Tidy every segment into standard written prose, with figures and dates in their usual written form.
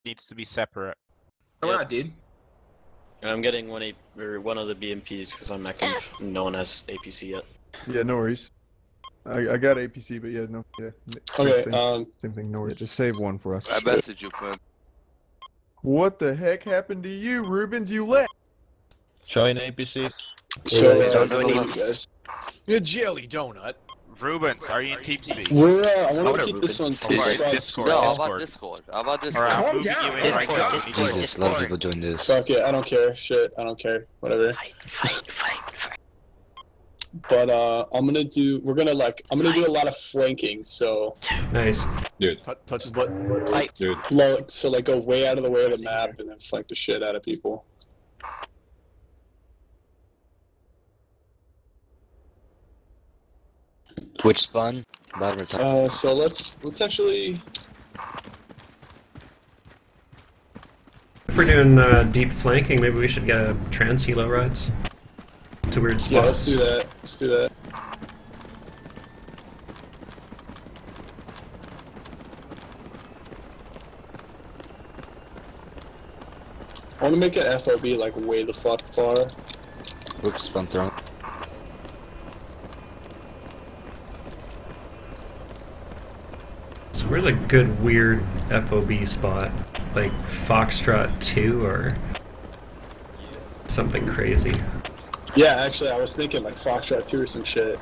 needs to be separate. Oh, I did. And I'm getting one of the BMPs because I'm meching. No one has APC yet. Yeah, no worries. I got APC, but yeah, no, yeah. Okay, same thing, no Yeah, worries. just save one for us. I messaged you, man. What the heck happened to you, Rubens? You left. Join APC. So, don't go know. you guys. You jelly donut. Rubens, are you in TeamSpeak? We're, I want What to a keep this on Or Discord. Discord? No, how Discord. about Discord? How about Alright, Discord? I'm Calm moving down. you in right now. Discord. Jesus, a lot of people doing this. Fuck it, I don't care. Shit, I don't care. Whatever. Fight. But we're gonna do a lot of flanking. So, Nice. Dude. Touch his butt. Dude. so like go way out of the way of the map and then flank the shit out of people. Which spawn? Bottom or top? So let's actually. If we're doing deep flanking, maybe we should get a trans helo rides to weird spots. Yeah, let's do that. Let's do that. I want to make an FOB like way the fuck far. Whoops, spawn thrown. So we're like good weird FOB spot, like Foxtrot 2 or something crazy. Yeah, actually, I was thinking like Foxtrot 2 or some shit.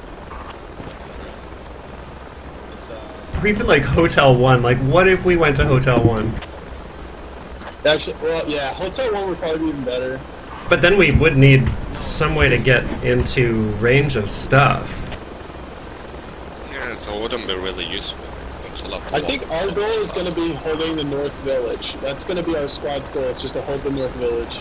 Or even like Hotel 1. Like, what if we went to Hotel 1? Actually, well, yeah, Hotel 1 would probably be even better. But then we would need some way to get into range of stuff. Yeah, so it wouldn't be really useful. It's a lot to I walk. think our goal is going to be holding the North Village. That's going to be our squad's goal, it's just to hold the North Village.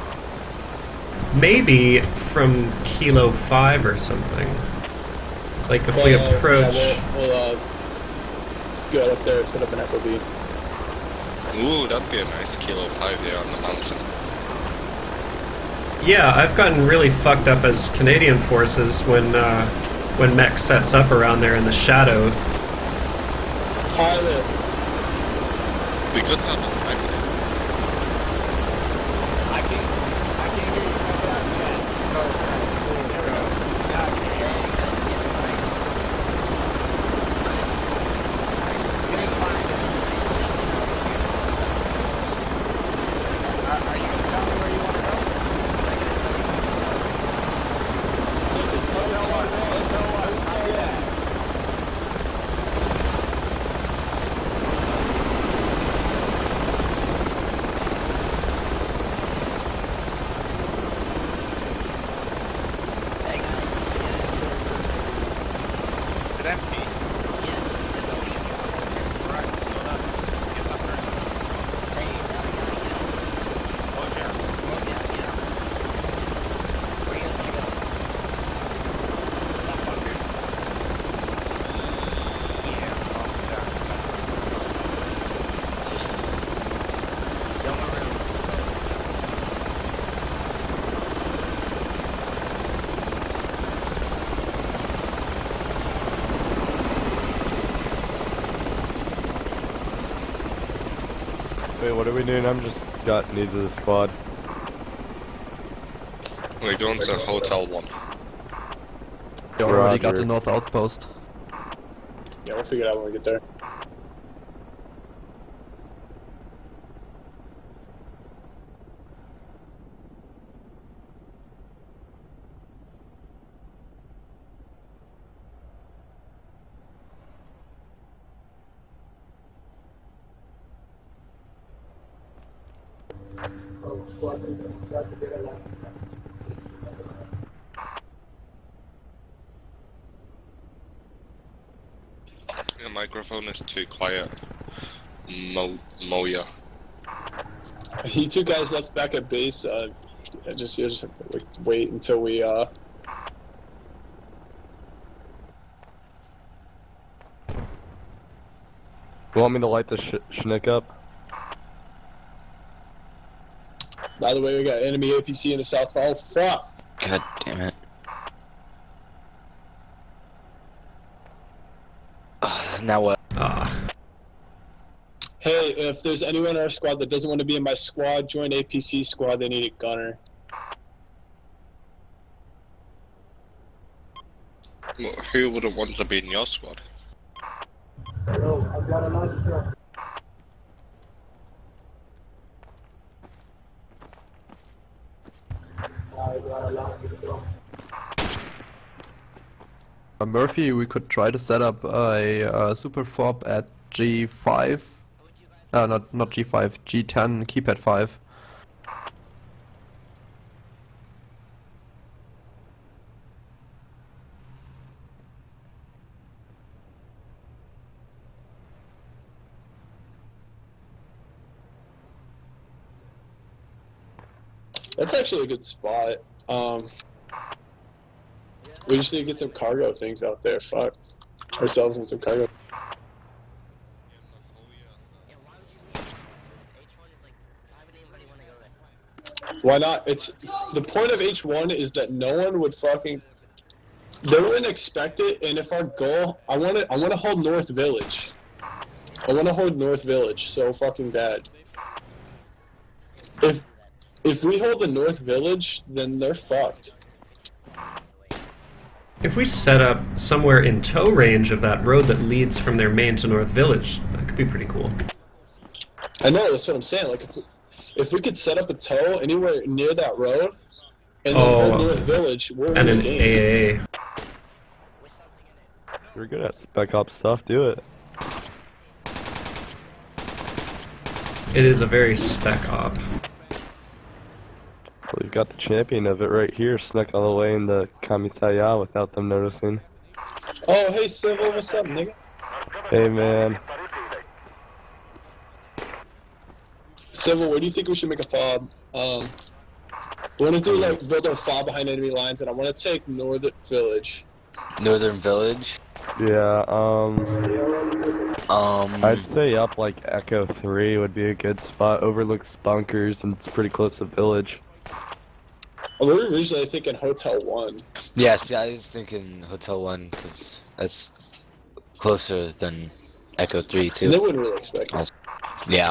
Maybe from Kilo 5 or something. Like if we approach... Yeah, we'll go up there and set up an FOB. Ooh, that'd be a nice Kilo 5 there on the mountain. Yeah, I've gotten really fucked up as Canadian forces when mech sets up around there in the shadow. Pilot. We could have a sniper. Wait, what are we doing? I'm just got needs of the squad. We're going to Hotel 1. You already got Roger. the north outpost. Yeah, we'll figure it out when we get there. Your microphone is too quiet. Moya. You two guys left back at base. You just have to wait until we You want me to light the schnick up? By the way, we got enemy APC in the south pole. Oh, fuck! God damn it. Now what? Hey, if there's anyone in our squad that doesn't want to be in my squad, join APC squad. They need a gunner. Well, who wouldn't want to be in your squad? Murphy, we could try to set up a super fob at G5. Not G5, G10, keypad 5. That's actually a good spot. We just need to get some cargo things out there. Fuck ourselves and some cargo. Why not? It's the point of H1 is that no one would fucking. They wouldn't expect it, and if our goal, I want to hold North Village. I want to hold North Village so fucking bad. If we hold the North Village, then they're fucked. If we set up somewhere in tow range of that road that leads from their main to North Village, that could be pretty cool. I know, that's what I'm saying. Like, if we could set up a tow anywhere near that road, and then hold North Village, we're in the game. AAA. You're good at Spec Ops stuff, do it. It is a very spec op. Well, you've got the champion of it right here, snuck all the way into Kamisaya without them noticing. Oh, hey, Civil, what's up, nigga? Hey, man. Civil, where do you think we should make a fob? We want to do, like, build our fob behind enemy lines, and I want to take Northern Village. Northern Village? Yeah, I'd say up like Echo 3 would be a good spot. Overlooks bunkers and it's pretty close to Village. We were originally thinking Hotel 1. Yes, yeah, I was thinking Hotel 1 because that's closer than Echo 3 too. They wouldn't really expect it. Yeah.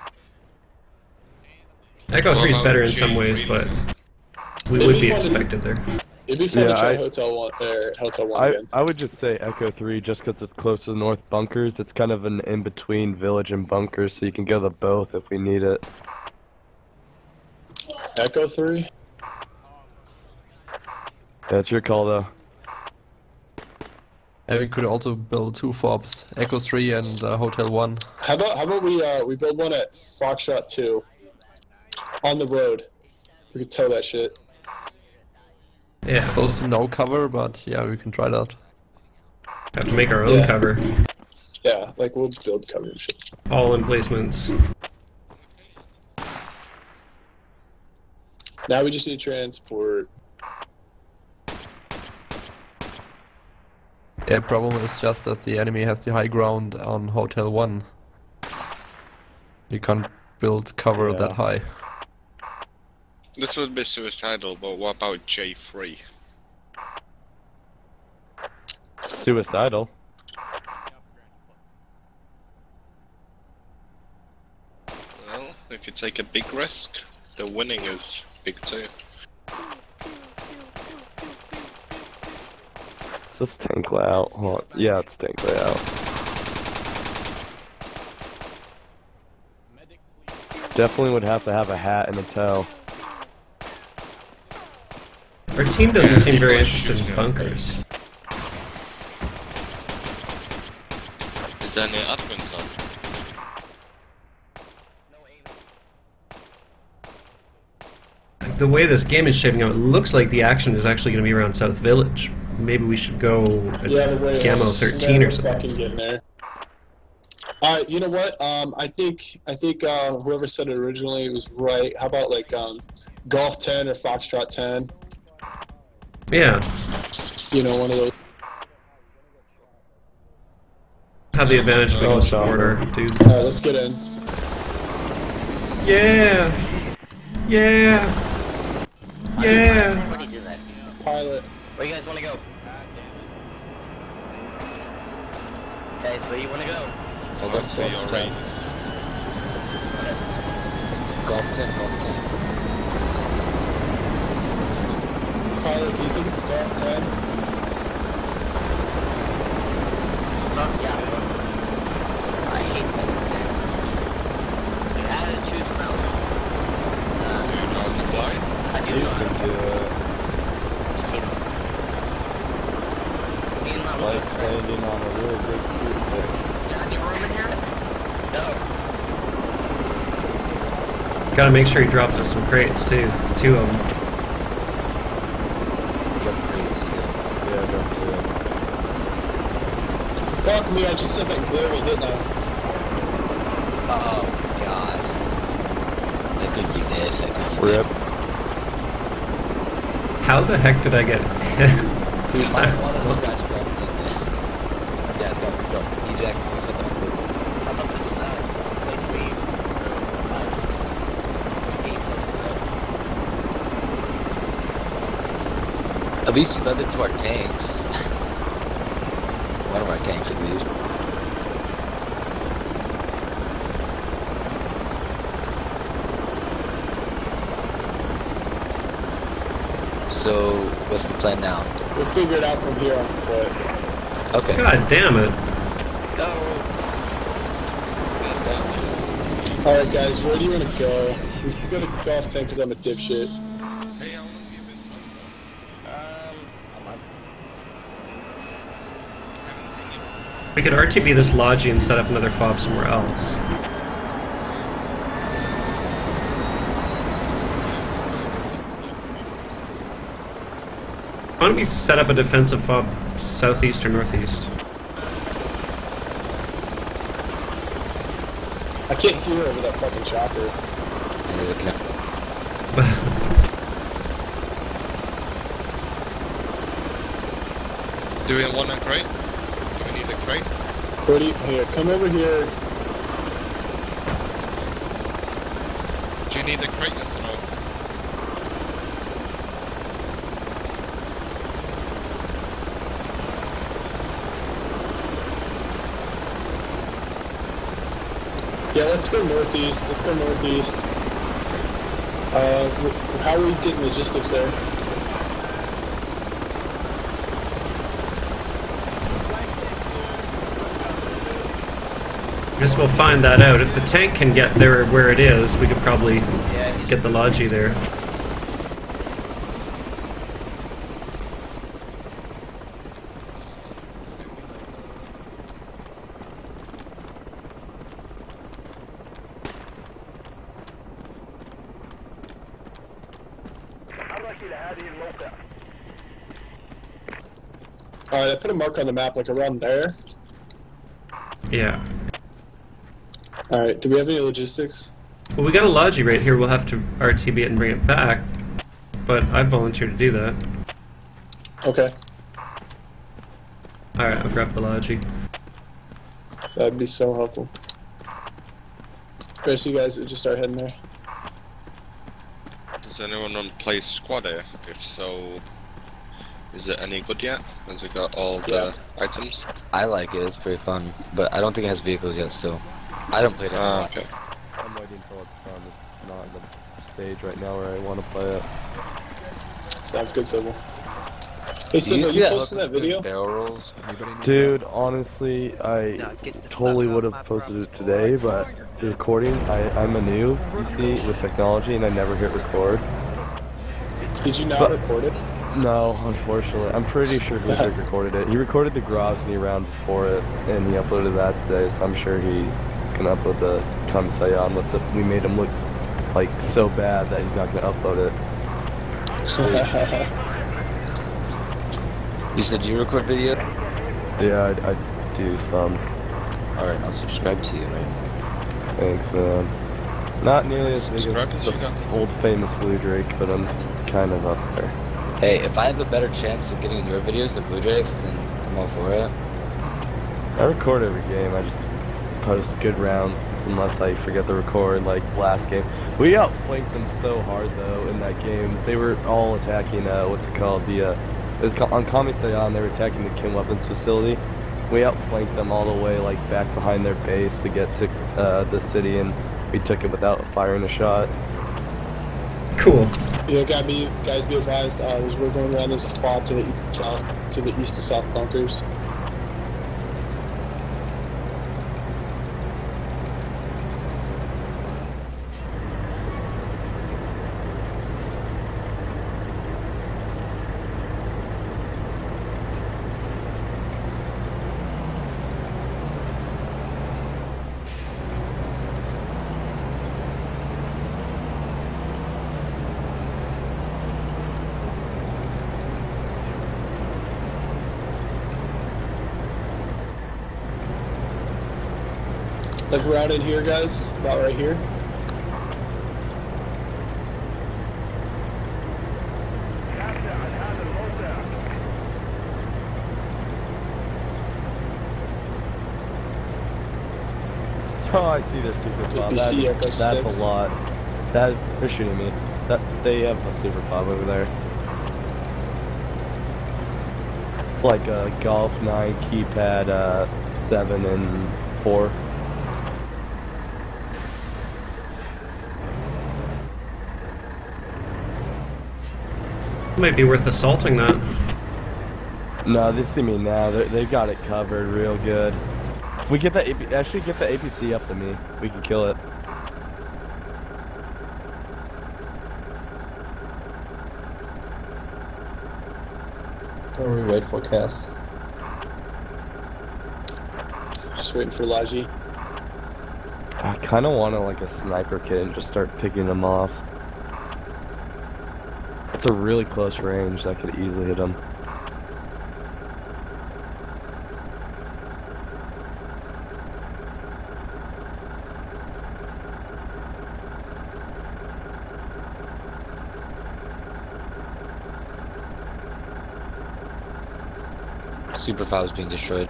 Echo 3 is better in some ways, but we would be expected there. It'd be fun to try Hotel 1 or Hotel 1 again. I would just say Echo 3 just because it's close to the north bunkers. It's kind of an in-between Village and bunkers, so you can go to both if we need it. Echo 3? That's your call, though. And we could also build 2 fobs, Echo 3 and Hotel 1. How about we build one at Foxtrot 2 on the road? We could tow that shit. Yeah. Close to no cover, but yeah, we can try that. Have to make our own cover. Yeah, like we'll build cover and shit. All emplacements. Now we just need transport. Yeah, problem is just that the enemy has the high ground on Hotel 1. You can't build cover that high. This would be suicidal, but what about J3? Suicidal? Well, if you take a big risk, the winning is big too. Is this tank layout? Hold on. Yeah, it's tank layout. Definitely would have to have a hat and a tail. Our team doesn't seem very interested in bunkers. Is there any admins on? The way this game is shaping up, it looks like the action is actually going to be around South Village. Maybe we should go at Gamma 13 or something. Fucking getting there. Alright, you know what? I think whoever said it originally was right. How about like Golf 10 or Foxtrot 10? Yeah. You know, one of those. Have the advantage of being support our dudes. Alright, let's get in. Yeah! Yeah! Yeah! Pilot. Where you guys want to go? Guys, where you want to go? I'll go for Golf 10, golf 10. Pilot, do you think it's a golf 10? Yeah. I hate that. You had to choose now. Do you know how to fly? I do You know how can to do it. see. Me and my Like little friend. landing on a really big cruise ship. Any room in here? No. Gotta make sure he drops us some crates too. 2 of them. Yep, please. Yeah, don't do it. Fuck me, I just said that clearly, didn't I? Oh, God. I think you did. I think you Rip. How the heck did I get did. One of those guys dropped in there. Yeah, go. Eject. How about this place we At least you led it to our tanks. One of our tanks, at least. So, what's the plan now? We'll figure it out from here on foot. Okay. God damn it. Alright guys, where do you want to go? We can go to golf 10 because I'm a dipshit. Hey, how long have you been We could RTB this Logi and set up another fob somewhere else. Why don't we set up a defensive fob southeast or northeast? I can't hear over that fucking chopper. Do we want a crate? Do we need a crate? Cody, here, come over here. Do you need a crate, yes or no? Yeah, let's go northeast. Let's go northeast. How are we getting logistics there? I guess we'll find that out. If the tank can get there where it is, we could probably get the Logi there. Alright, I put a mark on the map, like around there. Yeah. Alright, do we have any logistics? Well, we got a Logi right here. We'll have to RTB it and bring it back. But I volunteer to do that. Okay. Alright, I'll grab the Logi. That'd be so helpful. Okay, so you guys just start heading there. Does anyone want to play squad air? If so, is it any good yet? Has it got all the items? I like it, it's pretty fun. But I don't think it has vehicles yet still. I don't play it a lot. Okay. I'm waiting until it's done. It's not the stage right now where I want to play it. Sounds good, Sybil. Hey, Do Sybil, see you that posting that video? Barrel rolls? Dude, honestly, I totally would have posted it today, but the recording, I'm a noob, you see, with technology, and I never hit record. Did you not record it? No, unfortunately. I'm pretty sure he recorded it. He recorded the Grozny round before it, and he uploaded that today, so I'm sure he's gonna upload the Kamisaya unless we made him look like so bad that he's not gonna upload it. You said you record video? Yeah, I do some. Alright, I'll subscribe to you, right? Thanks, man. Not nearly as big as Subscribers you got? the old famous Blue Drake, but I'm kind of up there. Hey, if I have a better chance of getting in your videos than Blue Drakes, then I'm all for it. I record every game, I just post good rounds unless I forget to record, like last game. We outflanked them so hard though in that game. They were all attacking, what's it called, on Kamisayan, they were attacking the Kim Weapons facility. We outflanked them all the way like back behind their base to get to the city, and We took it without firing a shot. Cool. Yeah, guys, be advised. As we're going around, there's a fob to the east to south bunkers. Like we're out in here, guys, about right here. Oh, I see their super fob. That's a lot. They're shooting me. They have a super fob over there. It's like a Golf 9 keypad 7 and 4. Might be worth assaulting that. No, they see me now. They've got it covered real good. If we get the actually get the APC up to me, we can kill it. Or we wait for Cass. Just waiting for Laji. I kind of want to like a sniper kit and just start picking them off. It's a really close range that could easily hit them. Super fob is being destroyed.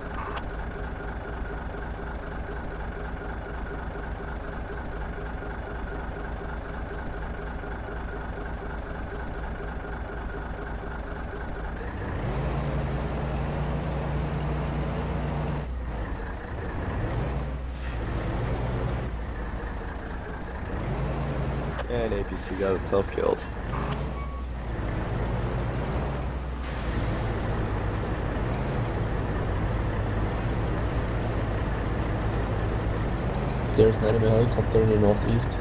And APC got itself killed. There's an enemy helicopter in the northeast.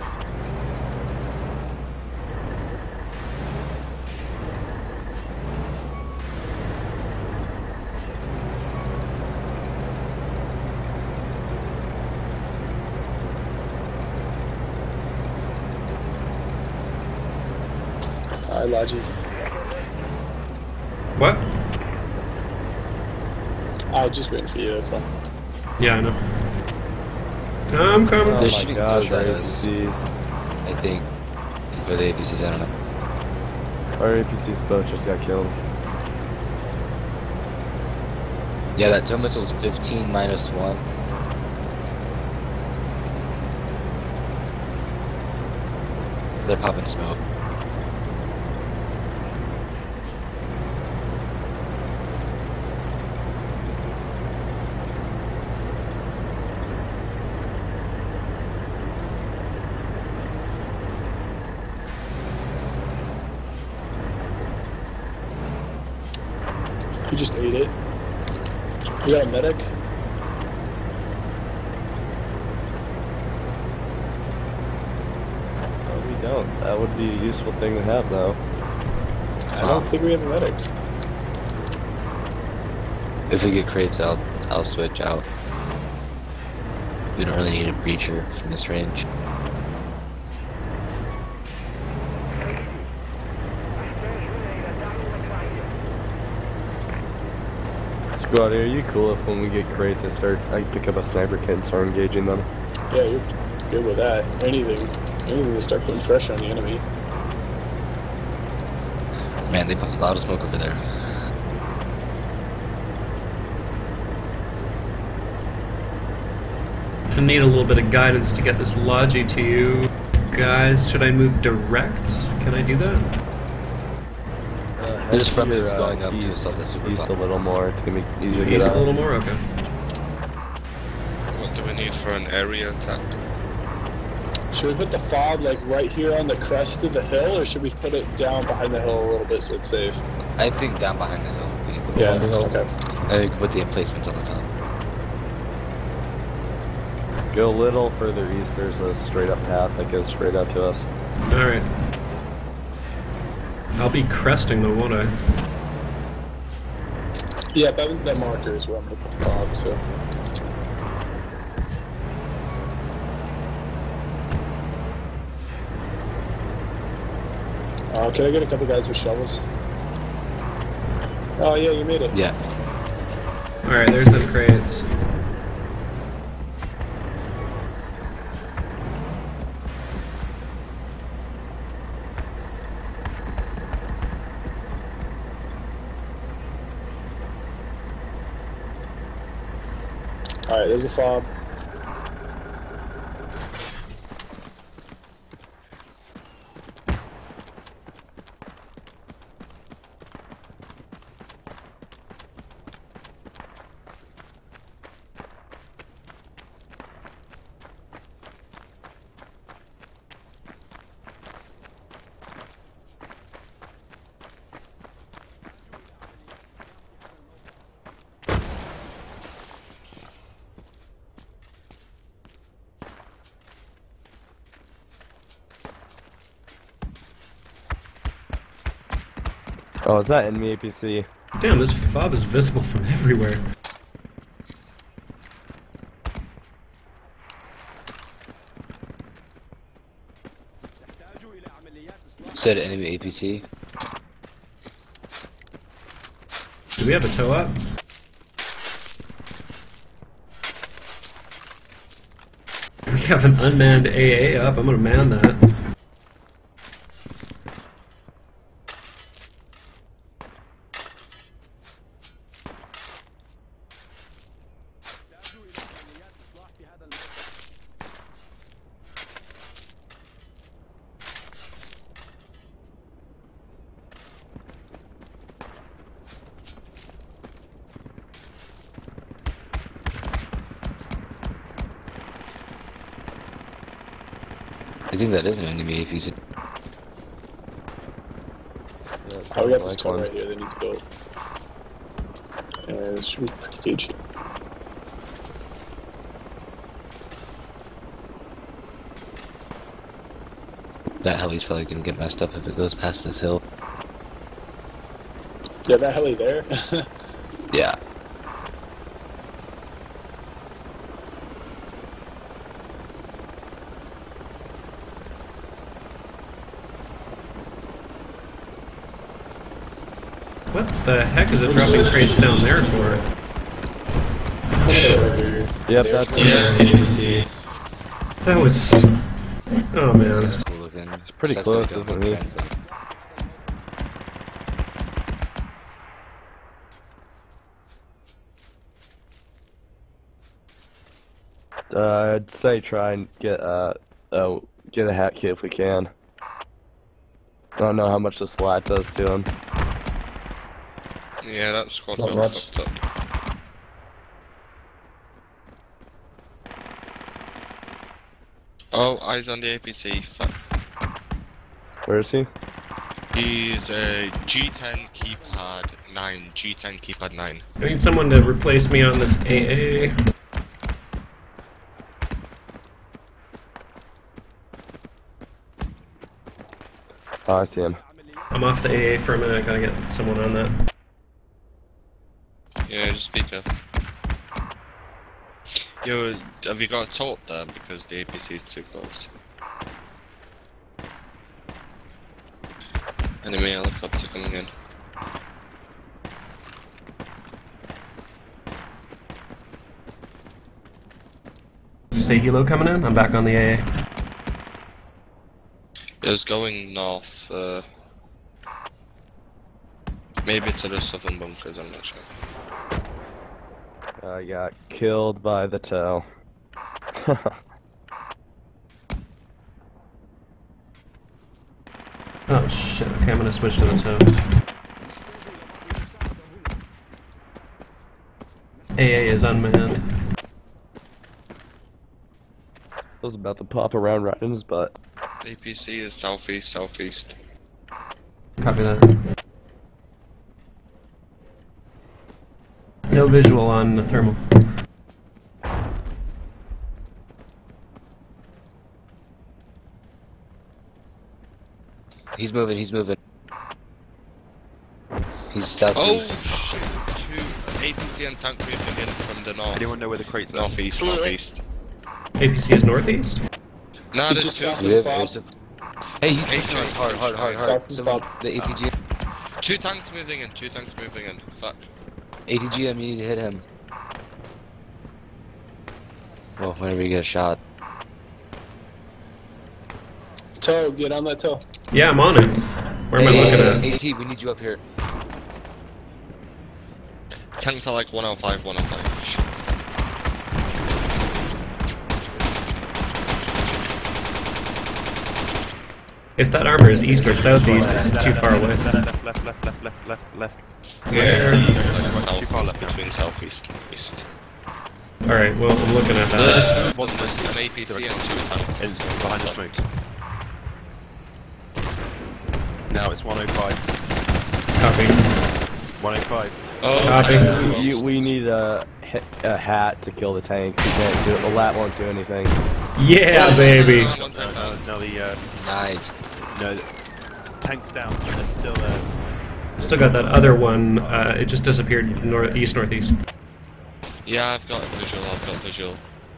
Hi, Laji. What? Just waiting for you, that's all. Yeah, I know. I'm coming. They're shooting gosh, those at our us, APCs. I think. For the APCs, I don't know. Our APCs both just got killed. Yeah, that tow missile's 15 minus 1. They're popping smoke. You just ate it. You got a medic? No, we don't. That would be a useful thing to have, though. I don't think we have a medic. If we get crates, I'll switch out. We don't really need a breacher from this range. Squad, are you cool if when we get crates I pick up a sniper kit and start engaging them? Yeah, you're good with that. Anything to start putting pressure on the enemy. Man, they put a lot of smoke over there. I need a little bit of guidance to get this Logi to you guys. Should I move direct? Can I do that? There's from is going up to assault that super East fob. a little more. It's gonna be easy to get East out. a little more? Okay. What do we need for an area attack? Should we put the fob like right here on the crest of the hill, or should we put it down behind the hill a little bit so it's safe? I think down behind the hill would be. Yeah, the hill. Okay. And you can put the emplacements on the top. Go a little further east, there's a straight up path that goes straight up to us. Alright. I'll be cresting though, won't I? Yeah, that marker is where I'm gonna put the fob, so. Can I get a couple guys with shovels? Oh yeah, you made it. Yeah. Alright, there's them crates. Alright, there's the fob. Oh, is that enemy APC? Damn, this fob is visible from everywhere. Said enemy APC. Do we have a tow up? We have an unmanned AA up. I'm gonna man that. I think that is an enemy APC. Oh, we got this tow right here that needs built. And it should be pretty huge. That heli's probably gonna get messed up if it goes past this hill. Yeah, that heli there. Yeah. What the heck is it dropping crates down there for? Yep, that's APC. That was... Oh man. Cool looking. It's pretty close, isn't it? I'd say try and get a hat kit if we can. I don't know how much the slat does to him. Yeah, that squad's Not all much. fucked up. Oh, eyes on the APC. Fuck. Where is he? He's a G10 keypad 9. G10 keypad 9. I need someone to replace me on this AA. Oh, I see him. I'm off the AA for a minute, I gotta get someone on that. Yeah, just be careful. Yo, have you got a tote there? Because the APC is too close. Enemy helicopter coming in. Did you say helo coming in? I'm back on the AA. It was going north, maybe to the southern bunkers, I'm not sure. I got killed by the tow. Oh shit, okay, I'm gonna switch to the tow. AA is unmanned. I was about to pop around right in his butt. APC is southeast, southeast. Copy that. No visual on the thermal. He's moving, he's moving. He's south. Oh shit! Two APC and tank moving in from the north. Anyone know where the crates are? Northeast, northeast. APC is northeast? No, He's there's just two. south We of have, the hey, he's pushing us hard. South and Someone, south. the ATG. Two tanks moving in, two tanks moving in. Fuck. ATGM, you need to hit him. Well, whenever you get a shot. Toe, get on that toe. Yeah, I'm on it. Where am I looking at? AT, we need you up here. Tanks are like 105, 105. Shit. If that armor is east or southeast, it's too far away. Left. Yeah, Where? south, between southeast and east. Alright, well, I'm looking at that. There's an APC and two tanks. Behind the smoke. Now it's 105. Copy. 105. Oh, Copy. We need a hat to kill the tank. We can't do it. The lat won't do anything. Yeah, baby! No, the Nice. no, tank's down. There's still Still got that other one, it just disappeared east, northeast. Yeah, I've got visual,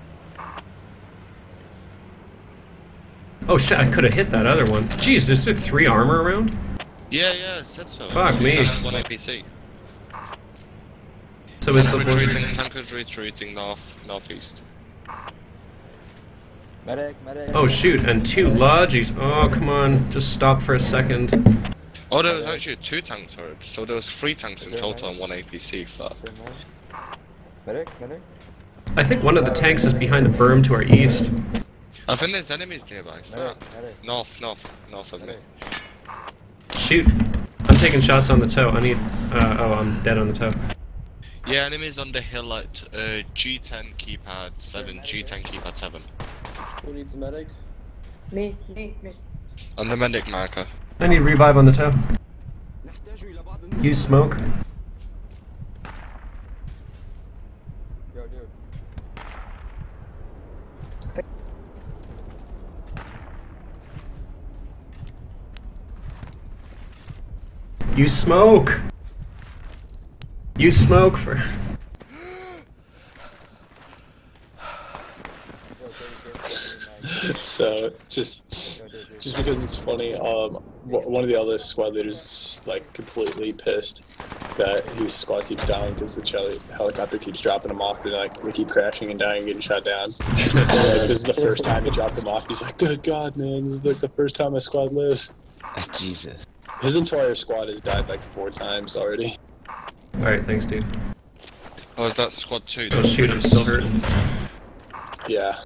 Oh shit, I could have hit that other one. Jeez, there's 3 armor around? Yeah, it said so. Fuck me. Tanks, one APC. So is the Tank is retreating northeast. Medic. Oh shoot, and 2 Lodgies. Oh, come on, just stop for a second. Oh, there was actually 2 tanks heard. So there was 3 tanks in total and 1 APC. Fuck. Medic. I think one of the tanks is behind the berm to our east. I think there's enemies nearby. Fuck. North of me. Shoot. I'm taking shots on the toe. I need... oh, I'm dead on the toe. Yeah, enemies on the hill at G10 keypad 7, G10 keypad 7. Who needs a medic? Me. On the medic marker. I need revive on the toe. Use smoke. Yo, dude. Use smoke! Use smoke for... So just because it's funny, one of the other squad leaders is like completely pissed that his squad keeps dying because the helicopter keeps dropping him off and like they keep crashing and dying and getting shot down. And, like, this is the first time he dropped him off. He's like, "Good God, man, this is like the first time my squad lives." Jesus. His entire squad has died like 4 times already. Alright, thanks dude. Oh, is that squad 2? Oh shoot, I'm still hurting. Yeah.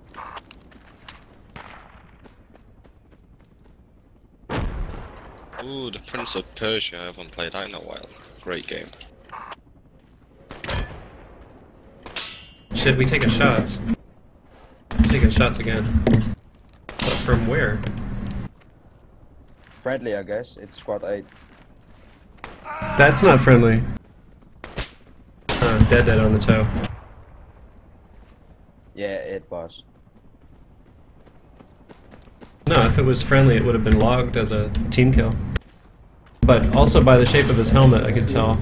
Ooh, the Prince of Persia. I haven't played that in a while. Great game. Shit, we taking shots. Taking shots again. But from where? Friendly, I guess. It's squad 8. That's not friendly. Dead on the toe. Yeah, it was. No, if it was friendly, it would have been logged as a team kill. But also by the shape of his helmet, I could tell.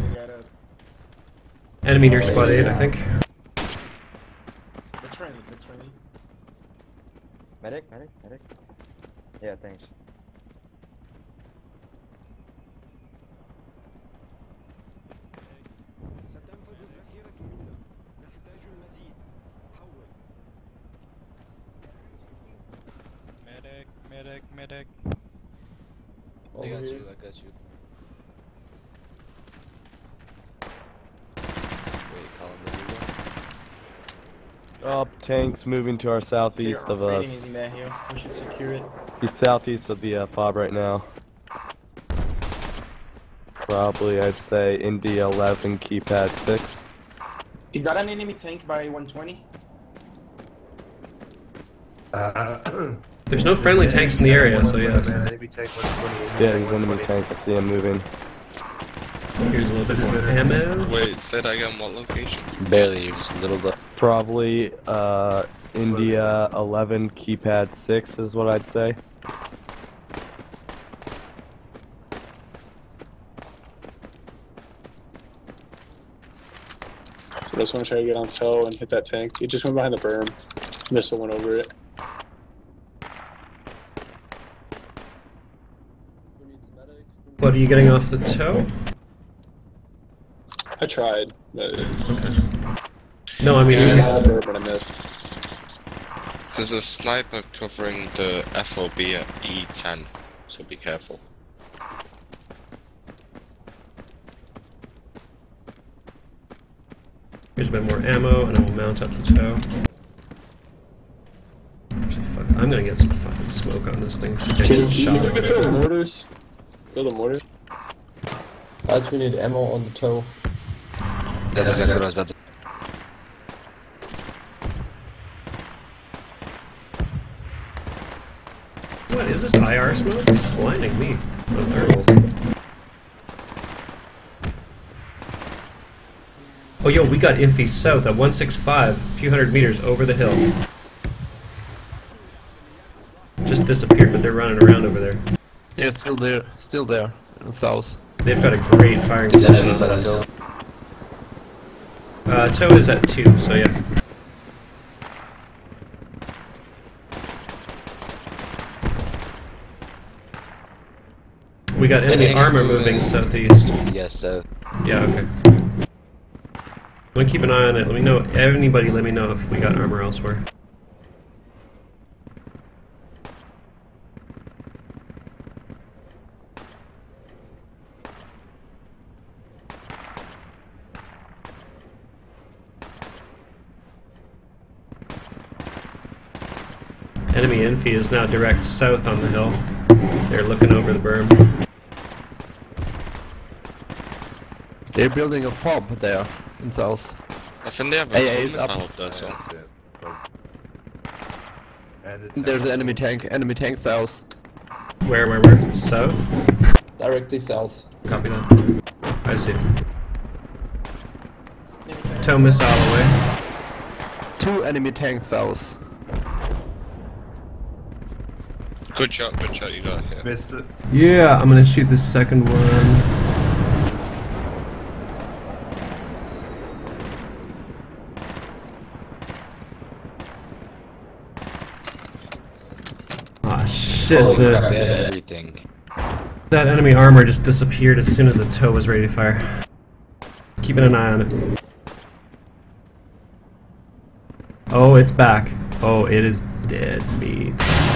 Enemy near squad 8, I think. It's friendly. Medic. Yeah, thanks. Medic. I got you. Wait, call him the Oh, tanks moving to our southeast of us. We should secure it. He's southeast of the fob right now. Probably, I'd say India 11, keypad 6. Is that an enemy tank by 120? There's no friendly tanks in the area, so yeah. Yeah, he's enemy tank. I see him moving. Here's a little bit more ammo. Wait, say that again, what location? Barely, you're just a little bit. Probably India 11, keypad 6 is what I'd say. So I just want to try to get on toe and hit that tank. It just went behind the berm. Missile went over it. What, are you getting off the toe? I tried. Okay. No, I mean... Berm, but I missed. There's a sniper covering the FOB at E10, so be careful. Here's a bit more ammo, and I will mount up the toe. Actually, fuck, I'm gonna get some fucking smoke on this thing. So Can you go throw the mortars? Build a mortar? Guys, we need ammo on the toe. That's exactly what I was about to. What is this IR smoke? It's blinding me. The thermals. Oh, yo, we got Infi south at 165, a few hundred meters over the hill. Just disappeared, but they're running around over there. They're still there, in South. They've got a great firing position on us. Toe is at 2, so yeah. We got enemy armor moving southeast. Yes, so. Yeah, okay. I'm gonna keep an eye on it. Let me know. Anybody let me know if we got armor elsewhere. Enemy Infi is now direct south on the hill. They're looking over the berm. They're building a FOB there in South. I think they have AA a is up. missile there, so. There's an enemy tank South. Where? South? Directly south. Copy that. I see. Toe missile away. 2 enemy tank South. Good shot, you got it. Yeah. Missed it. Yeah, I'm gonna shoot the second one. Ah, shit. Holy crap, they had everything. That enemy armor just disappeared as soon as the toe was ready to fire. Keeping an eye on it. Oh, it's back. Oh, it is dead meat.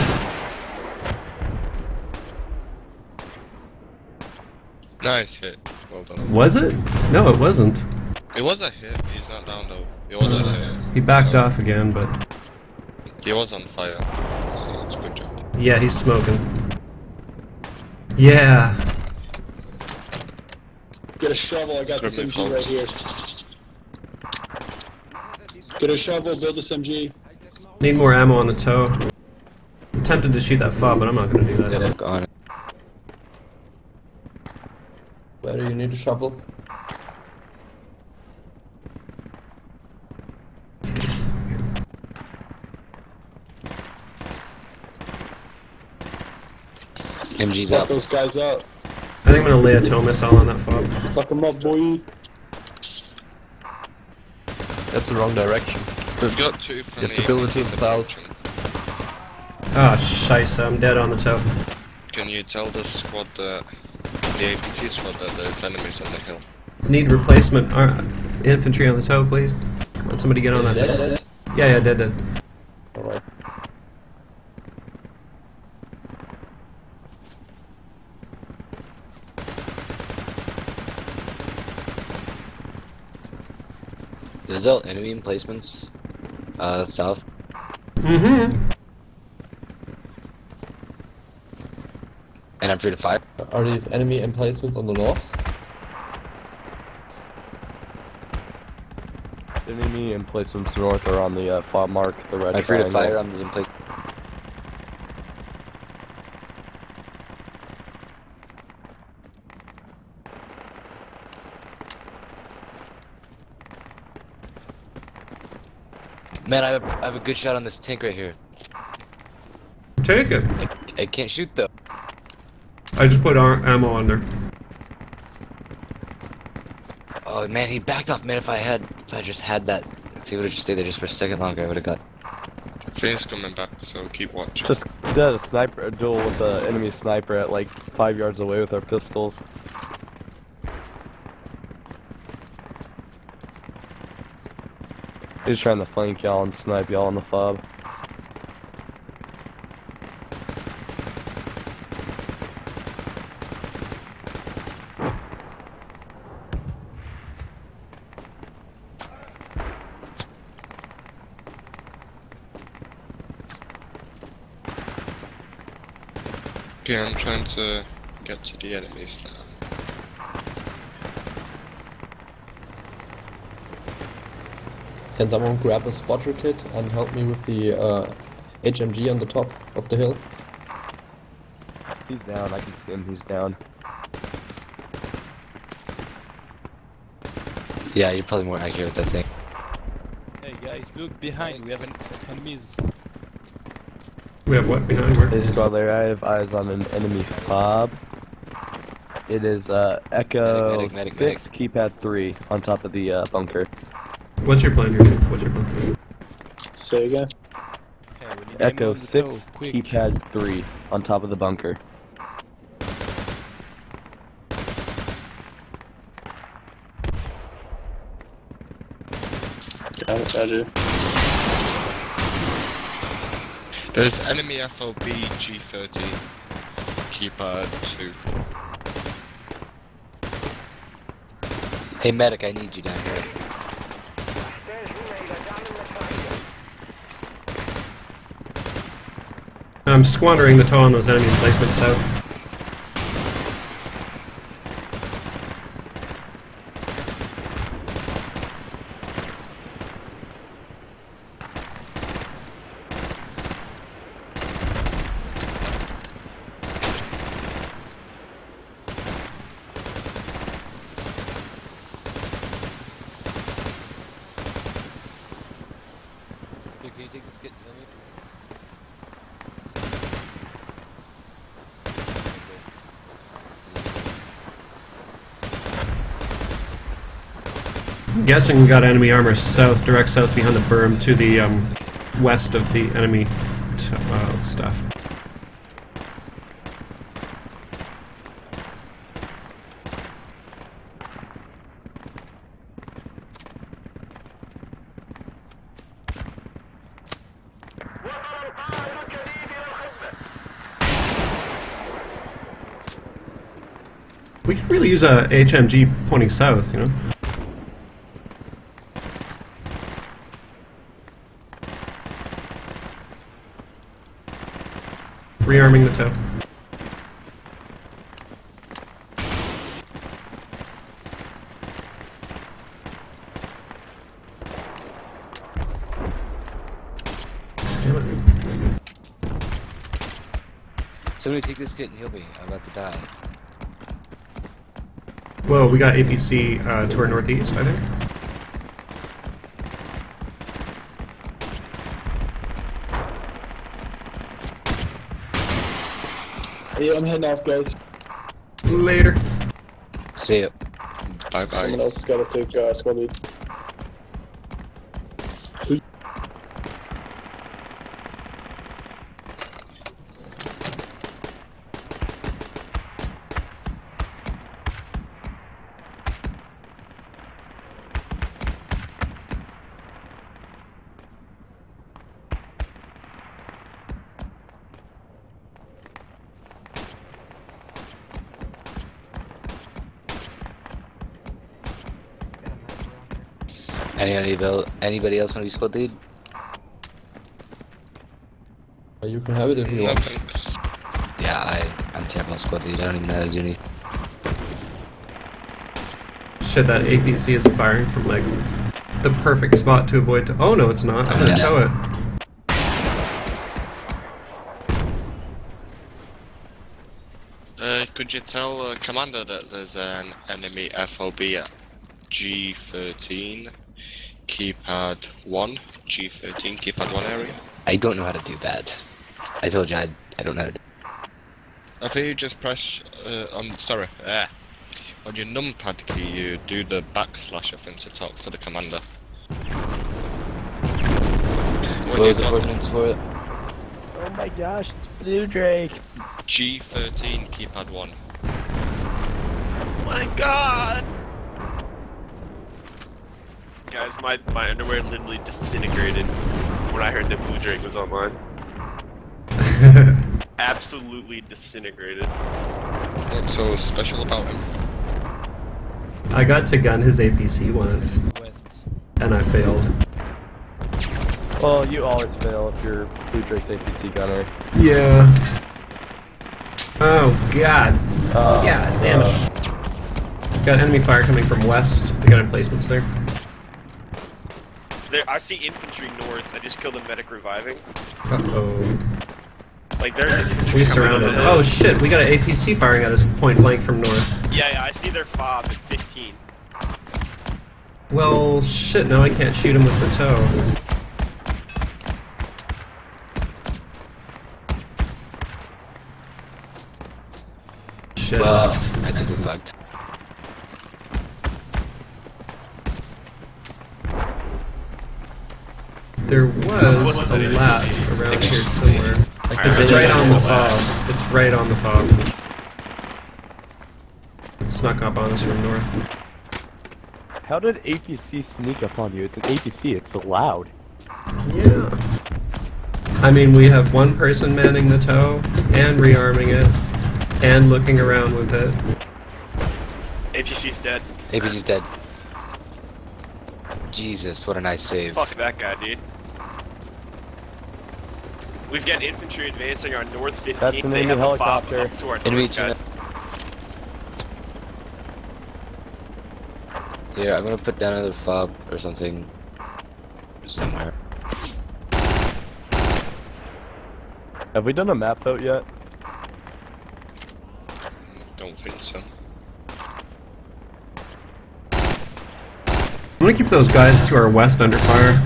Nice hit. Well done. Was it? No, it wasn't. It was a hit. He's not down though. It was a hit. He backed off again, but... He was on fire. So it's a good job. Yeah, he's smoking. Yeah. Get a shovel, I got this MG right here. Get a shovel, build this MG. Need more ammo on the toe. I'm tempted to shoot that fob, but I'm not gonna do that. Yeah, go on. Where do you need a shovel? MG's Fuck up. those guys up. I think I'm gonna lay a toe missile on that fob. Fuck them up, boy. That's the wrong direction. We've got 2 You friendly have to build it in APCs South. approaching. Ah, scheisse, I'm dead on the toe. Can you tell the squad that the APC squad that there's enemies on the hill? Need replacement infantry on the toe, please. Come on, somebody get on that. Dead? Yeah, dead. Alright. There's all enemy emplacements, south. Mm-hmm. And I'm free to fire. Are these enemy emplacements on the north? Enemy emplacements north are on the fob mark, the red I'm free to triangle. fire on those emplacements. Man, I have a good shot on this tank right here. Take it. I can't shoot though. I just put ammo on there. Oh man, he backed off. Man, if I just had that, if he would have just stayed there just for a second longer, I would have got. I think it's coming back, so keep watching. Just did a sniper duel with the enemy sniper at like 5 yards away with our pistols. He's trying to flank y'all and snipe y'all on the fob. Okay, I'm trying to get to the enemies now. Can someone grab a spotter kit and help me with the HMG on the top of the hill? He's down, I can see him, he's down. Yeah, you're probably more accurate with that thing. Hey guys, look behind, we have enemies. We have what behind? Where? Hey squad leader, I have eyes on an enemy fob. It is Echo 6, keypad 3, on top of the bunker. What's your plan here? What's your plan? Say again. Okay, we need Echo ammo on the 6, toe, quick. keypad 3, on top of the bunker. Got it, Roger. There's enemy FOB G30. Keypad 2. Hey medic, I need you down here. I'm squandering the tow on those enemy emplacements south. Here, can you take this kit? I'm guessing we got enemy armor south, direct south behind the berm to the west of the enemy stuff. We could really use a HMG pointing south, you know? Rearming the tow. Somebody take this kit and heal me. I'm about to die. Whoa, we got APC to our northeast, I think. Yeah, I'm heading off, guys. Later. See ya. Bye bye. Someone else has got to take squad lead. Anybody else want to be squad lead? You can have it if you No want. thanks. Yeah, I'm terrible squad lead. I don't even know how to do anything. Shit, that APC is firing from like the perfect spot to avoid. Oh no, it's not. I'm gonna tow it. Could you tell Commander that there's an enemy FOB at G13, keypad 1, G13, keypad 1 area. I don't know how to do that. I told you I don't know how to do I think you just press, on your numpad key you do the backslash, I think, to talk to the commander. What was the coordinates for it? Oh my gosh, it's Blue Drake. G13, keypad 1. My God! Guys, my underwear literally disintegrated when I heard that Blue Drake was online. Absolutely disintegrated. What's so special about him? I got to gun his APC once, and I failed. Well, you always fail if you're Blue Drake's APC gunner. Yeah. Oh God. God damn it. Got enemy fire coming from west. They got emplacements there. There, I see infantry north. I just killed a medic reviving. Uh-oh. Like there's infantry. We surrounded. Oh shit, we got an APC firing at us point blank from north. Yeah, I see their fob at 15. Well, shit, now I can't shoot him with the tow. Shit. Well, I think we bugged. There was a lab around here somewhere. It's right on the fob. It's right on the fob. It snuck up on us from north. How did APC sneak up on you? It's an APC, it's so loud. Yeah. I mean, we have one person manning the tow, and rearming it, and looking around with it. APC's dead. APC's dead. Jesus, what a nice save. Fuck that guy, dude. We've got infantry advancing our north 15. That's an they enemy have a fob helicopter. up to our Enemy north, guys. Here, I'm gonna put down another fob or something somewhere. Have we done a map vote yet? Don't think so. I'm gonna keep those guys to our west under fire.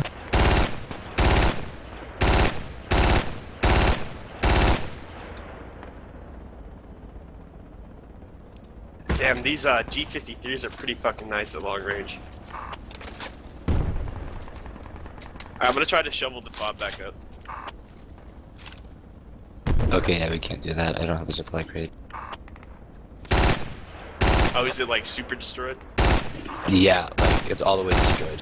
Damn, these G53s are pretty fucking nice at long range. Alright, I'm gonna try to shovel the fob back up. Okay, yeah, we can't do that. I don't have a supply crate. Oh, is it like super destroyed? Yeah, like, it's all the way destroyed.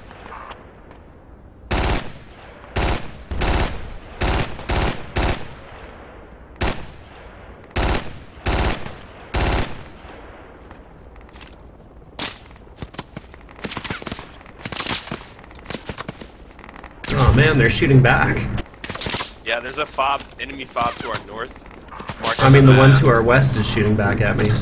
Oh man, they're shooting back. Yeah, there's a fob, enemy fob to our north. I mean, the one to our west is shooting back at me.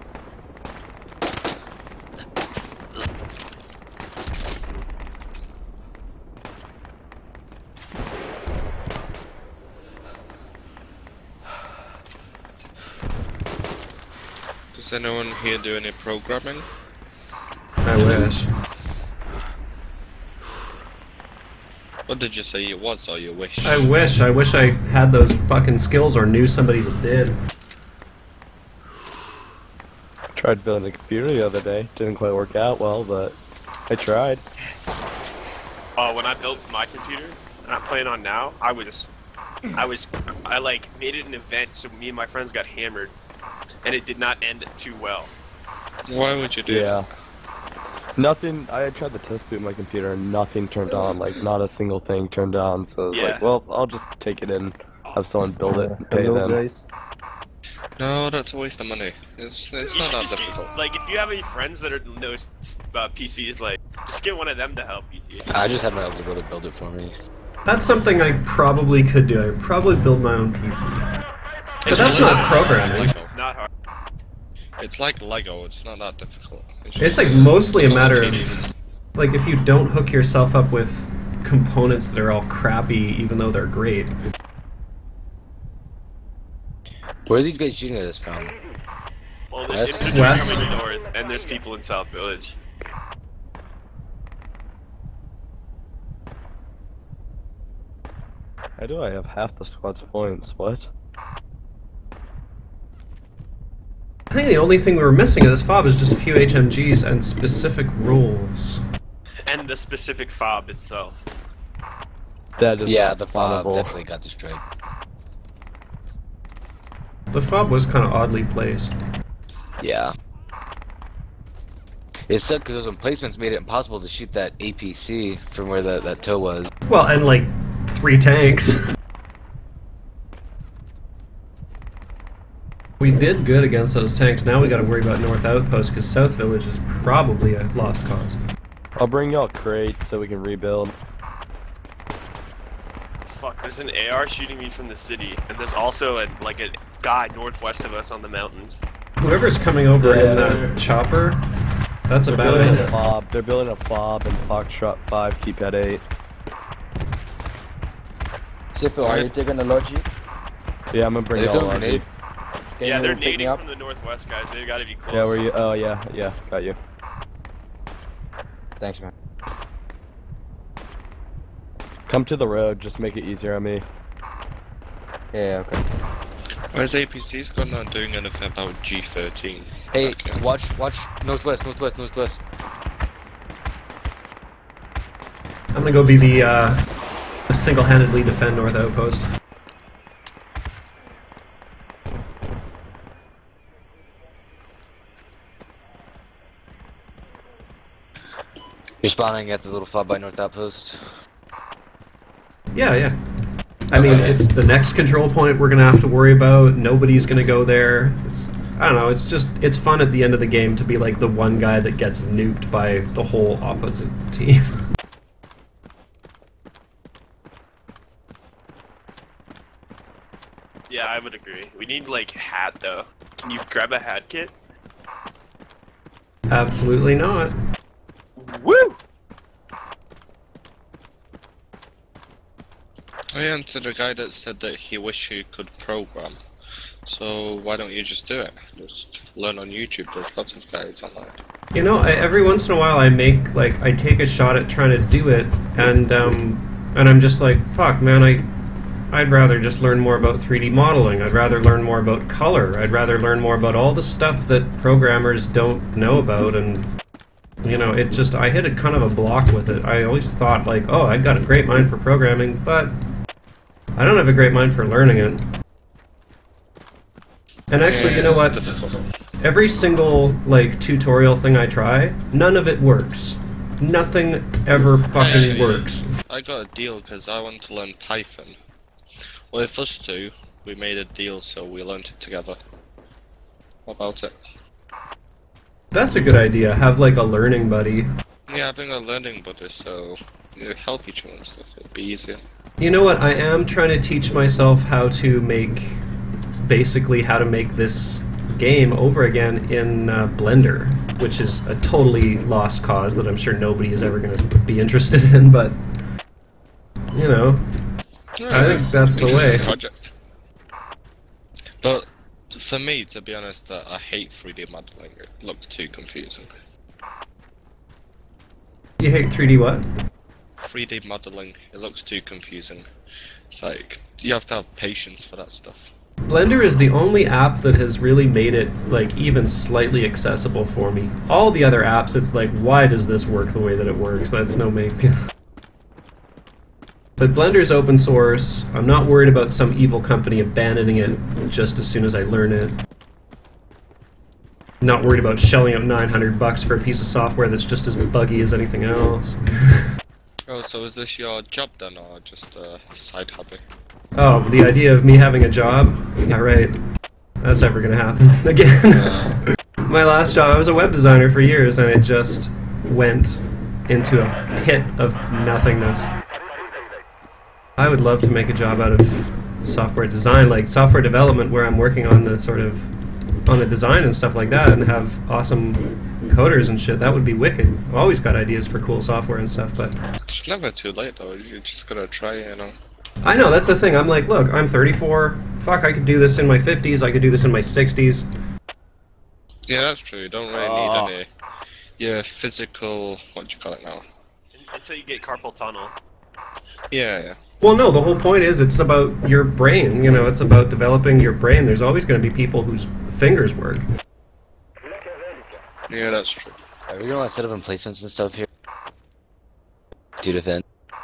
Does anyone here do any programming? I wish. What did you say it was, or you wish? I wish I had those fucking skills or knew somebody that did. Tried building a computer the other day. Didn't quite work out well, but I tried. When I built my computer, and I'm playing on now, I like made it an event so me and my friends got hammered, and it did not end too well. Why would you do that? Nothing, I tried to test boot my computer and nothing turned on, like not a single thing turned on, so I was like, well, I'll just take it in, have someone build it, and pay them. No, that's a waste of money. It's not that difficult. Like, if you have any friends that know PCs, like, just get one of them to help you, dude. I just had my older brother build it for me. That's something I probably could do. I would probably build my own PC. But that's not programming. It's not hard. It's like Lego, it's not that difficult. It's like mostly a matter of, like, if you don't hook yourself up with components that are all crappy, even though they're great. Where are these guys shooting at us from? Well, there's infantry coming north, and there's people in South Village. How do I have half the squad's points? What? I think the only thing we were missing in this fob is just a few HMGs and specific roles. And the specific fob itself. That is Yeah, not the fob spawnable. definitely got destroyed. The fob was kind of oddly placed. Yeah. It sucked because those emplacements made it impossible to shoot that APC from where that tow was. Well, and like 3 tanks. We did good against those tanks. Now we got to worry about North Outpost because South Village is probably a lost cause. I'll bring y'all crates so we can rebuild. Fuck, there's an AR shooting me from the city, and there's also a guy northwest of us on the mountains. Whoever's coming over in that chopper, that's They're about building a it. fob. They're building a fob and Foxtrot 5, keep at 8. Sifo, are you taking the logi? Yeah, I'm gonna bring They're y'all doing on. grenade. Can Yeah, you they're pick me nading up? from the northwest, guys. They've got to be close. Yeah, where you? Oh, yeah, got you. Thanks, man. Come to the road, just make it easier on me. Yeah, okay. Where's APC's gone on doing anything about G13? Hey, Okay. watch northwest. I'm gonna go be the single-handedly defend North Outpost. You're spawning at the little fob by North Outpost. Yeah. I mean, it's the next control point we're gonna have to worry about. Nobody's gonna go there. I don't know, it's fun at the end of the game to be like the one guy that gets nuked by the whole opposite team. Yeah, I would agree. We need, hat, though. Can you grab a hat kit? Absolutely not. Woo! I answered the guy that said that he wished he could program. So why don't you just do it? Just learn on YouTube. There's lots of guides online. You know, every once in a while I take a shot at trying to do it, and I'm just like, fuck, man, I'd rather just learn more about 3D modeling. I'd rather learn more about color. I'd rather learn more about all the stuff that programmers don't know about, and you know, I hit a kind of a block with it. I always thought like, oh, I got a great mind for programming, but I don't have a great mind for learning it. And actually, you know what? Every single, tutorial thing I try, none of it works. Nothing ever fucking works. I got a deal because I want to learn Python. Well, with us two, we made a deal, so we learned it together. What about it? That's a good idea. Have, a learning buddy. Yeah, having a learning buddy, so you help each other and stuff. It'd be easier. You know what? I am trying to teach myself how to make this game over again in Blender, which is a totally lost cause that I'm sure nobody is ever going to be interested in, but you know, I think that's the way. Project. But for me, to be honest, I hate 3D modeling. It looks too confusing. You hate 3D what? 3D modeling. It looks too confusing. It's like you have to have patience for that stuff. Blender is the only app that has really made it even slightly accessible for me. All the other apps, it's like, why does this work the way that it works? That's no make. But Blender's open source. I'm not worried about some evil company abandoning it just as soon as I learn it. Not worried about shelling out $900 for a piece of software that's just as buggy as anything else. Oh, so is this your job then, or just a side hobby? Oh, the idea of me having a job? Yeah, right. That's never gonna happen again. My last job, I was a web designer for years, and it just went into a pit of nothingness. I would love to make a job out of software design, like software development, where I'm working on the on the design and stuff like that, and have awesome coders and shit. That would be wicked. I've always got ideas for cool software and stuff, but It's never too late though. You just gotta try it, you know. I know, that's the thing. I'm like, look, I'm 34. Fuck, I could do this in my 50s. I could do this in my 60s. Yeah, that's true. You don't really need any. Yeah, physical. What do you call it now? Until you get carpal tunnel. Yeah, yeah. Well, no, the whole point is it's about your brain. You know, it's about developing your brain. There's always going to be people whose fingers work. Yeah, that's true. Are we gonna set up emplacements and stuff here? To defend?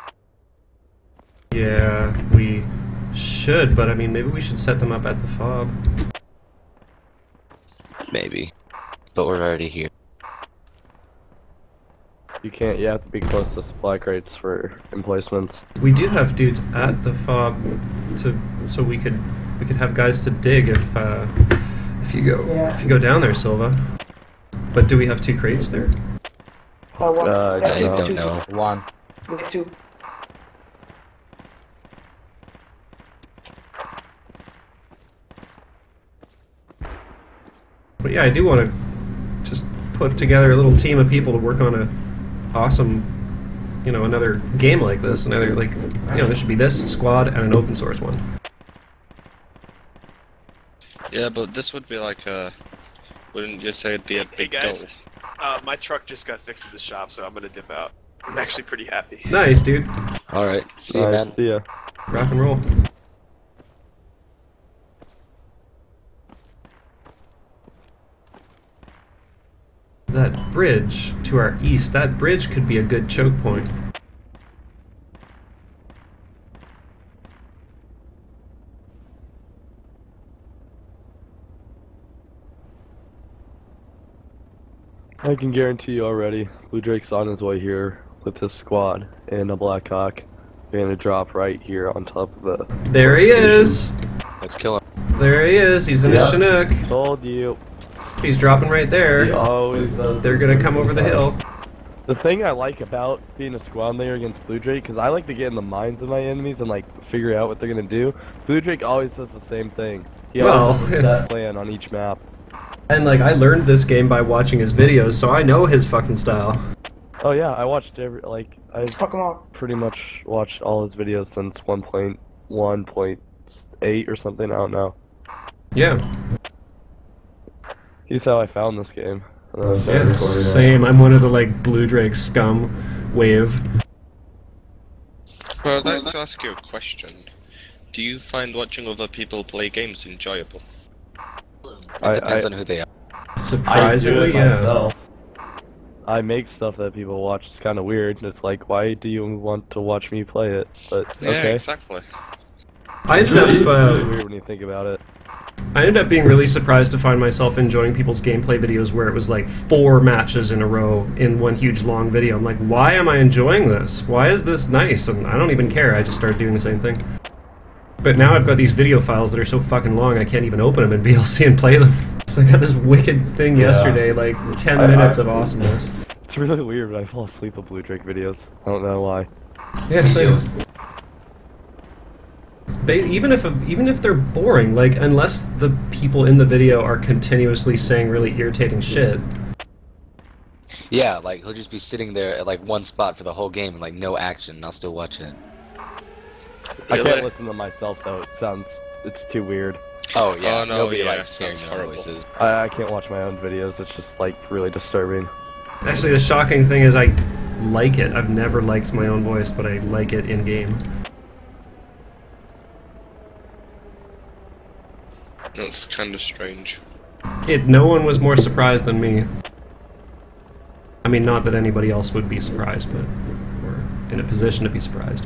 Yeah, we should, but I mean, maybe we should set them up at the fob. Maybe. But we're already here. You can't. You have to be close to supply crates for emplacements. We do have dudes at the fob, so we could have guys to dig if you go down there, Silva. But do we have 2 crates there? I don't know. One. We have 2. But yeah, I do want to just put together a little team of people to work on a awesome, you know, another game like this. Another, like, you know, there should be this squad and an open source one. Yeah, but this would be like a... Wouldn't you say it'd be a Hey big guys, goal? my truck just got fixed at the shop, so I'm gonna dip out. I'm actually pretty happy. Nice, dude. Alright, see you, man. See ya. Rock and roll. That bridge to our east, that bridge could be a good choke point. I can guarantee you already, Blue Drake's on his way here with his squad and a Blackhawk. They're gonna drop right here on top of the... There he is! Let's kill him. There he is, he's in the Chinook. Told you. He's dropping right there. He always does. They're gonna come over the hill. The thing I like about being a squad layer against Blue Drake, because I like to get in the minds of my enemies and like figure out what they're gonna do. Blue Drake always does the same thing. He always has a set plan on each map. And like, I learned this game by watching his videos, so I know his fucking style. Oh yeah, I watched I've pretty much watched all his videos since 1.1.8 or something, I don't know. Yeah. He's how I found this game. Yeah, same. I'm one of the like Blue Drake scum wave. Well, I'd like to ask you a question. Do you find watching other people play games enjoyable? It depends on who they are. Surprisingly, yeah. I make stuff that people watch. It's kind of weird. And it's like, why do you want to watch me play it? But okay. Yeah, exactly. I ended It's up really weird when you think about it. I ended up being really surprised to find myself enjoying people's gameplay videos where it was like 4 matches in a row in one huge long video. I'm like, why am I enjoying this? Why is this nice? And I don't even care. I just started doing the same thing. But now I've got these video files that are so fucking long I can't even open them in VLC and play them. So I got this wicked thing yesterday, like 10 minutes of awesomeness. It's really weird when I fall asleep with Blue Drake videos. I don't know why. Yeah, same. Even if they're boring, like, unless the people in the video are continuously saying really irritating shit. Yeah, like he'll just be sitting there at like one spot for the whole game and like no action, and I'll still watch it. I can't listen to myself though. It's too weird. Oh yeah, Oh, no, nobody yeah, likes hearing that's their horrible. voices. I can't watch my own videos. It's just like really disturbing. Actually, the shocking thing is I like it. I've never liked my own voice, but I like it in game. That's kind of strange. No one was more surprised than me. I mean, not that anybody else would be surprised, but we're in a position to be surprised.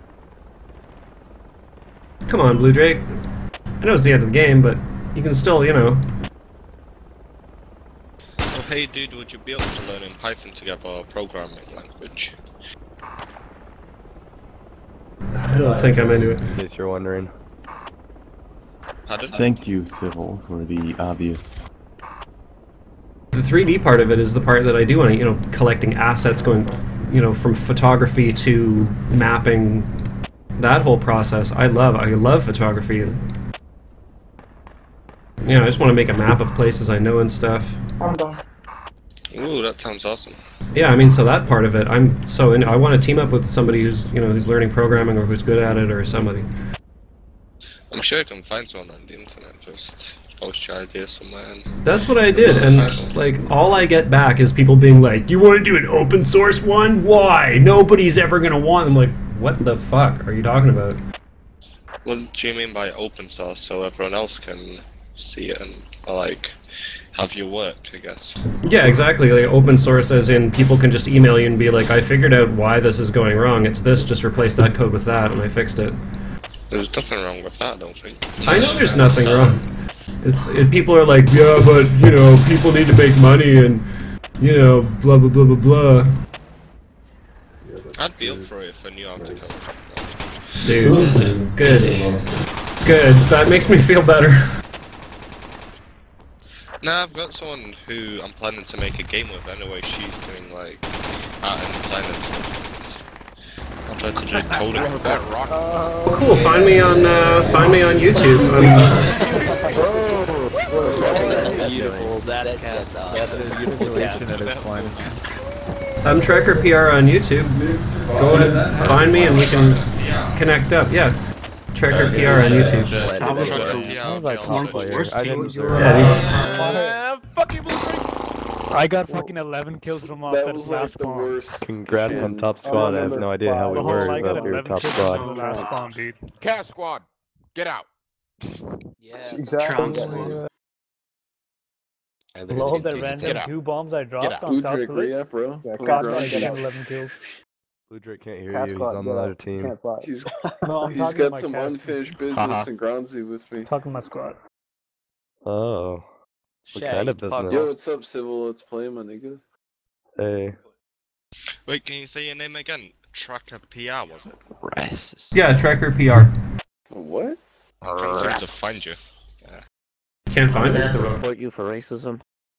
Come on, Blue Drake. I know it's the end of the game, but you can still, you know... Well, hey dude, would you be able to learn in Python together a programming language? I don't think I'm into it. In case you're wondering. Pardon? Thank you, Civil, for the obvious. The 3D part of it is the part that I do want to, you know, collecting assets, going, you know, from photography to mapping, that whole process. I love photography. You know, I just want to make a map of places I know and stuff. Ooh, that sounds awesome. Yeah, I mean, so that part of it, I want to team up with somebody who's, you know, who's learning programming or who's good at it or somebody. I'm sure you can find someone on the internet, just post your idea somewhere. And That's what I did, and like all I get back is people being like, "You want to do an open source one? Why? Nobody's ever gonna want." I'm like, what the fuck are you talking about? What do you mean by open source? So everyone else can see it and like have your work, I guess. Yeah, exactly. Like open source, as in people can just email you and be like, I figured out why this is going wrong. It's this. Just replace that code with that, and I fixed it. There's nothing wrong with that, I don't think. I know there's nothing wrong. People are like, yeah, but you know, people need to make money, and you know, blah blah blah blah blah. I'd be up for it if I knew how to code. Dude, good. Good. That makes me feel better. Nah, I've got someone who I'm planning to make a game with anyway. She's doing like art and design and stuff. I'll try to do coding. That rock. Cool. Find me on YouTube. Beautiful. That's cast. That's beautiful at its finest. I'm Trekker PR on YouTube. Go ahead, find me, and we can connect up. Yeah, Trekker PR on YouTube. I got fucking 11 kills from off that last spawn. Congrats on top squad. I have no idea how we were without your top squad. Last spawn, dude. Cat squad, get out. Yeah. Exactly. Lol, the random 2 bombs I dropped on South Philly. bro. Got like 11 kills. Blue Drake can't hear you. He's on the other team. He's No, I'm he's talking got my some cast. unfinished business in Groundsy with me. Talking my squad. Oh. What kind of business? Yo, what's up, Civil? Let's play, my nigga. Hey. Wait, can you say your name again? Tracker PR, was it? Racist. Yeah, Trekker PR. What? Can't seem to find you. Yeah. Can't find To it. report you for racism.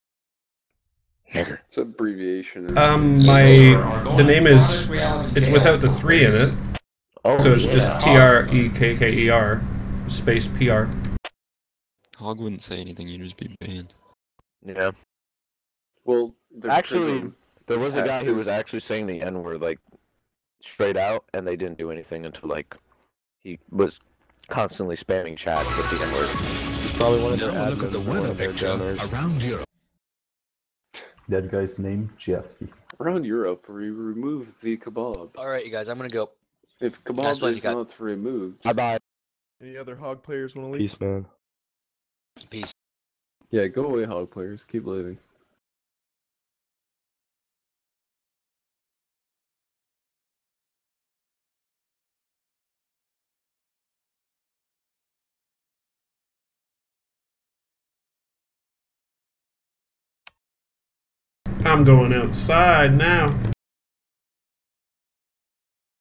It's abbreviation. The name is, it's without the 3 in it. Oh, So it's just TREKKER space PR. Hog wouldn't say anything, you'd just be banned. Yeah. Well, Actually, there was a guy who was his- actually saying the N-word, like, straight out, and they didn't do anything until, like, he was constantly spamming chat with the N-word. He's probably one of their Now look at the admins, weather one of their picture donors. around Europe. That guy's name, Chieski. Around Europe, we removed the kebab. Alright, you guys, I'm gonna go. If That's kebab what you is got. not removed, Bye-bye. Any other hog players want to leave? Peace, man. Peace. yeah, go away, hog players. Keep living. I'm going outside now.